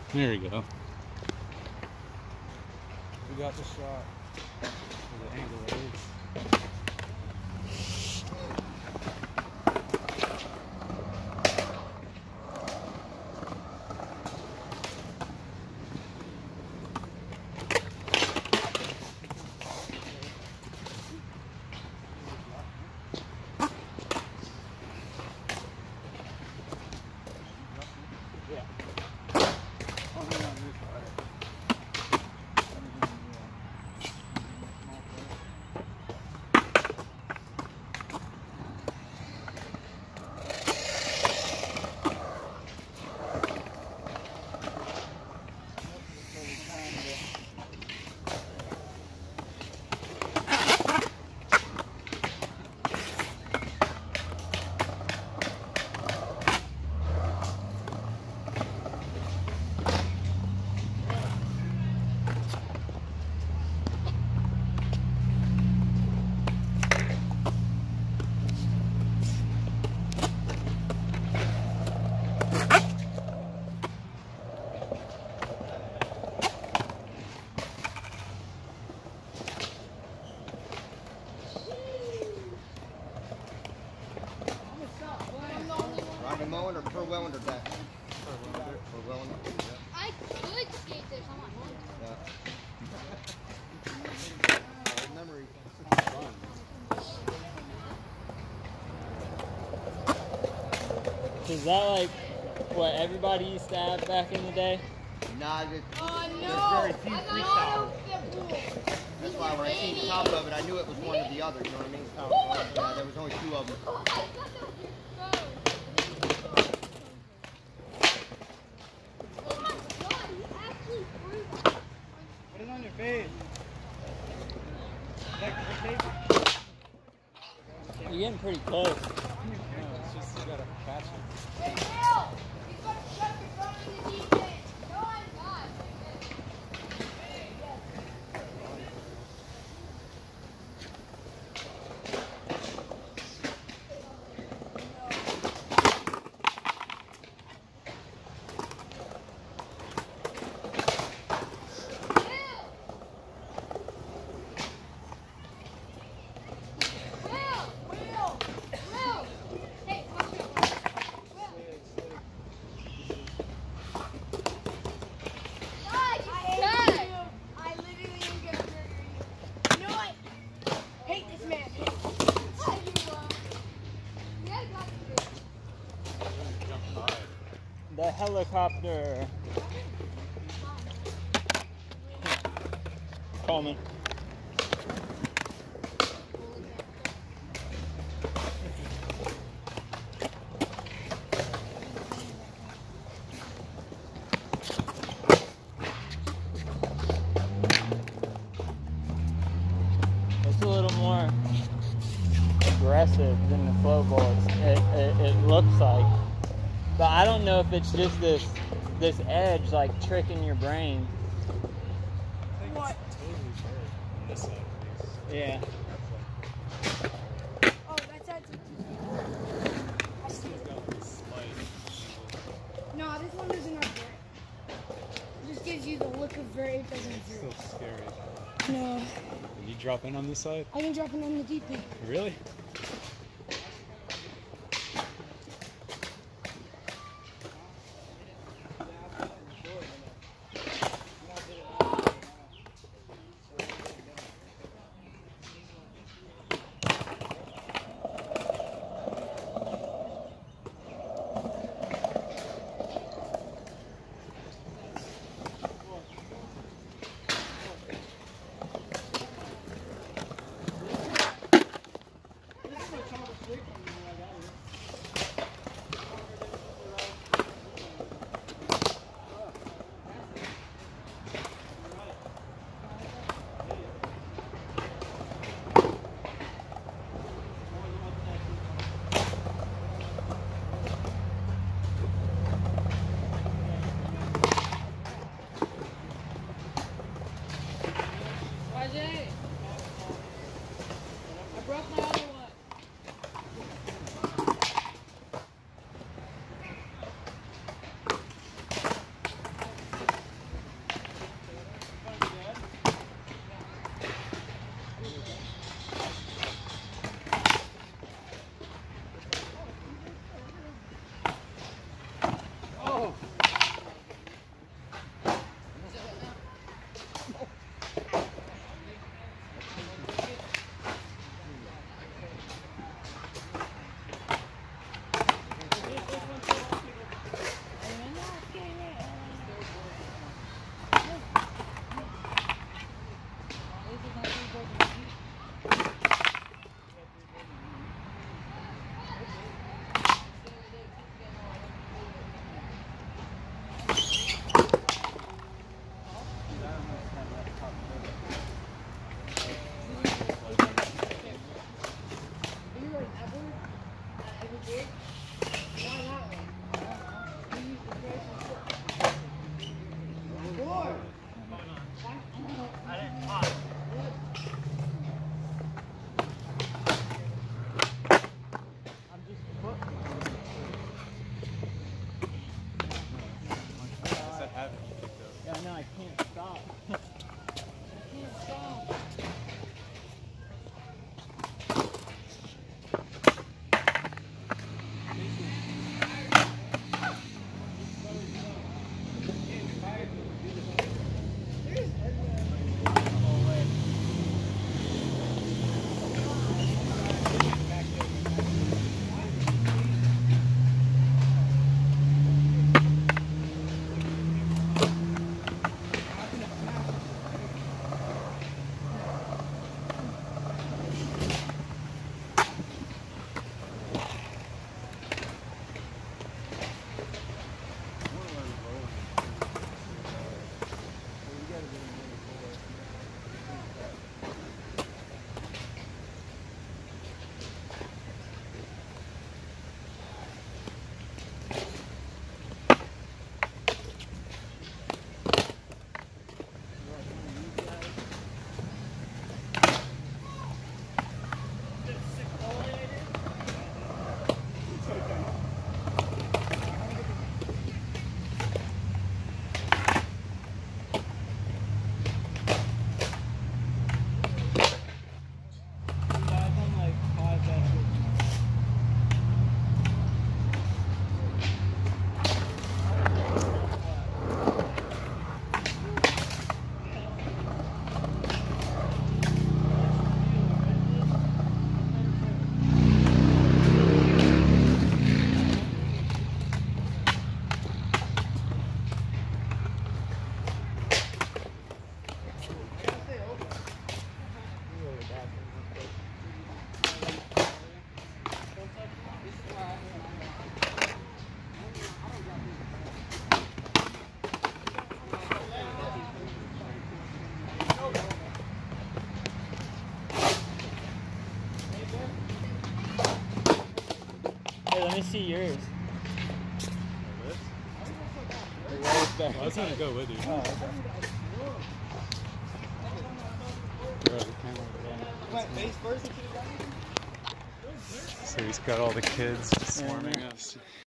There we go. We got the shot. The angle it is. Mowing or per well under deck? Per well under. Yeah. I could skate this on my own. Yeah. Memory. Is that like what everybody used to have back in the day? Nah, No. there's very few freestylers. That's why when I seen the top of it, I knew it was one or the other. You know what I mean? Yeah, there was only two of them. Put it on your face. You're getting pretty close. No, it's just you gotta catch it. Hey, Bill! He's gonna shut your front of the defense. No, I'm not. The helicopter. Coming. It's a little more aggressive than the flow balls. It looks like. But I don't know if it's just this edge like tricking your brain. What? Totally fair on this side at least. Yeah. Oh, that's at I see it. Got like a slight No, this one doesn't have dirt. It just gives you the look of dirt. It doesn't have still dirt. scary. No, Can you drop in on this side? I can drop it on the deep end. Really? I can't stop. I can't stop. Hey, let me see yours. Well, I was gonna go with you. Oh, okay. Bro, the camera. Face first. So he's got all the kids swarming us.